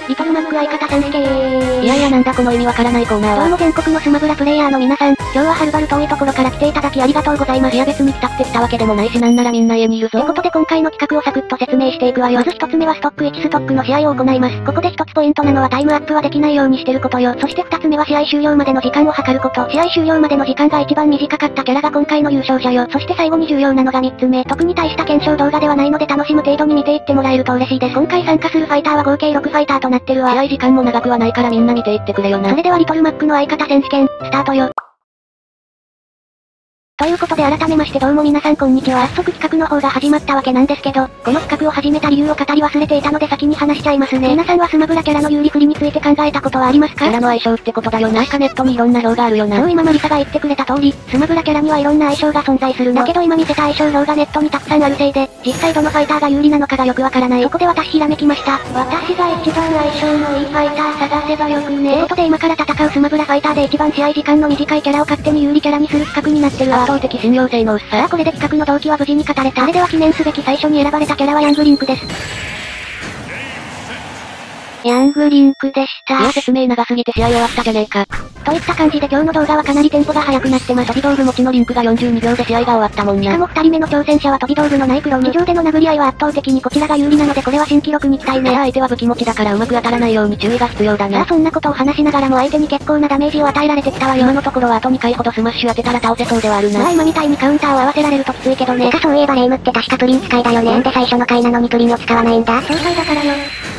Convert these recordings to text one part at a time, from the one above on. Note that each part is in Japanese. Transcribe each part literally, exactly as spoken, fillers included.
リトルマック相方選手権。 いやいやなんだこの意味わからないコーナーは。 どうも全国のスマブラプレイヤーの皆さん、今日ははるばる遠いところから来ていただきありがとうございます。 いや別に来たって来たわけでもないしなんならみんな家にいるぞ。 ってことで今回の企画をサクッと説明していくわよ。まず一つ目はストックいちストックの試合を行います。ここで一つポイントなのはタイムアップはできないようにしてることよ。そして二つ目は試合終了までの時間を計ること。試合終了までの時間が一番短かったキャラが今回の優勝者よ。そして最後に重要なのが三つ目。特に大した検証動画ではないので楽しむ程度に見ていってもらえると嬉しいです。今回参加するファイターは合計ろくファイターとなってるわ。 試合時間も長くはないからみんな見ていってくれよな。 それではリトルマックの相方選手権、スタートよ。ということで改めましてどうも皆さんこんにちは。早速企画の方が始まったわけなんですけど、この企画を始めた理由を語り忘れていたので先に話しちゃいますね。皆さんはスマブラキャラの有利不利について考えたことはありますか？ キャラの相性ってことだよな。ネットにいろんな表があるよな。 そう今マリサが言ってくれた通り、スマブラキャラにはいろんな相性が存在するの。だけど今見せた相性表がネットにたくさんあるせいで、実際どのファイターが有利なのかがよくわからない。そこで私ひらめきました。私が一番相性のいいファイター探せばよくね。ってことで今から戦うスマブラファイターで一番試合時間の短いキャラを勝手に有利キャラにする企画になってるわ。 圧倒的信用性の薄さ。 さあこれで企画の動機は無事に語れた。それでは記念すべき最初に選ばれたキャラはヤングリンクです。ヤングリンクでした。 いや説明長すぎて試合終わったじゃねえか。 といった感じで今日の動画はかなりテンポが速くなってます。 飛び道具持ちのリンクがよんじゅうにびょうで試合が終わったもんや。 しかも二人目の挑戦者は飛び道具のないクロム。地上での殴り合いは圧倒的にこちらが有利なのでこれは新記録に期待ね。 いや相手は武器持ちだからうまく当たらないように注意が必要だな。 さあそんなことを話しながらも相手に結構なダメージを与えられてきたわよ。 今のところはあとにかいほどスマッシュ当てたら倒せそうではあるな。 まあ今みたいにカウンターを合わせられるときついけどね。 てかそういえばレイムって確かプリン使いだよね。なんで最初の回なのにプリンを使わないんだ？ 爽快だからよ。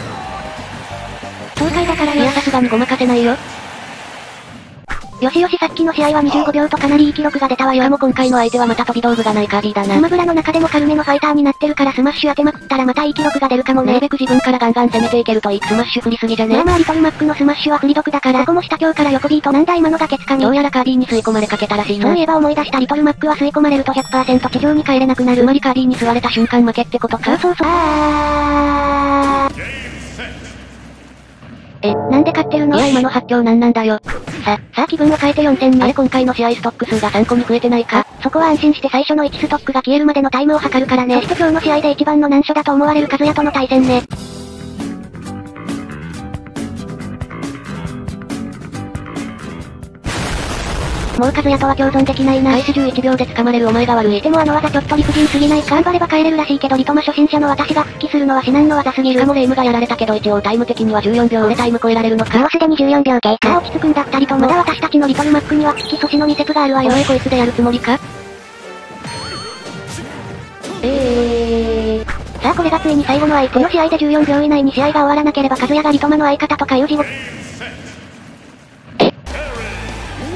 爽快だからよ。 いやさすがにごまかせないよ。 よしよしさっきの試合はにじゅうごびょうとかなりいい記録が出たわよ。 しかも今回の相手はまた飛び道具がないカービィだな。 スマブラの中でも軽めのファイターになってるからスマッシュ当てまくったらまたいい記録が出るかもね。 なるべく自分からガンガン攻めていけるといい。スマッシュ振りすぎじゃね。 まあまあリトルマックのスマッシュは振り毒だから。ここも下強から横ビートなんだ今のがケツかみ。 どうやらカービィに吸い込まれかけたらしいな。 そういえば思い出したリトルマックは吸い込まれると ひゃくパーセント 地上に帰れなくなる。 つまりカービィに吸われた瞬間負けってことか。 そうそうそう。あー。え、なんで勝ってるの？ いや今の発狂なんなんだよ。 さ、さあ気分を変えてよん戦目。 あれ今回の試合ストック数がさんこに増えてないか？ そこは安心して最初のいちストックが消えるまでのタイムを測るからね。そして今日の試合で一番の難所だと思われるカズヤとの対戦ね。もうカズヤとは共存できないな。 開始じゅういちびょうで掴まれるお前が悪い。 でもあの技ちょっと理不尽すぎないか？頑張れば帰れるらしいけどリトマ初心者の私が復帰するのは至難の技すぎる。 しかもレイムがやられたけど一応タイム的にはじゅうよんびょう。俺タイム超えられるのか？ もうすでにじゅうよんびょう経過。 ああ落ち着くんだったりとも。まだ私たちのリトルマックには危機阻止のに節があるわよ。 おいこいつでやるつもりか？ えー。さあこれがついに最後の相手。この試合でじゅうよんびょう以内に試合が終わらなければカズヤがリトマの相方とかいう地獄。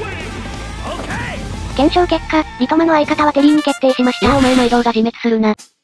検証結果、リトマの相方はテリーに決定しました。 いやお前毎度が自滅するな。